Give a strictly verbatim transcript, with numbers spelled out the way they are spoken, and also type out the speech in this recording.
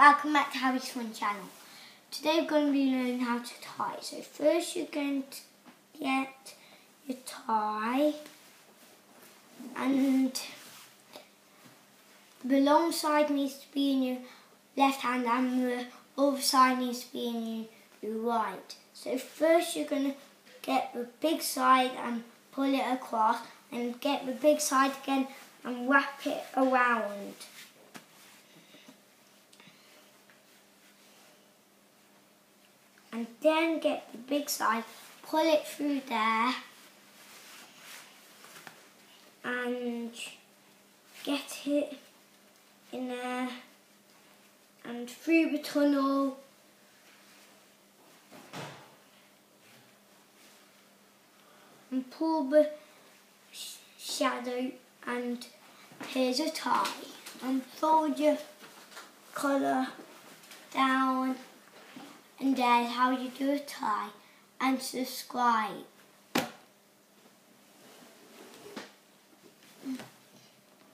Welcome back to Harry's Fun Channel. Today we're going to be learning how to tie. So first you're going to get your tie, and the long side needs to be in your left hand and the other side needs to be in your right. So first you're going to get the big side and pull it across, and get the big side again and wrap it around. And then get the big side, pull it through there and get it in there and through the tunnel and pull the sh shadow, and here's a tie. And fold your collar down, and there's how you do a tie. And subscribe.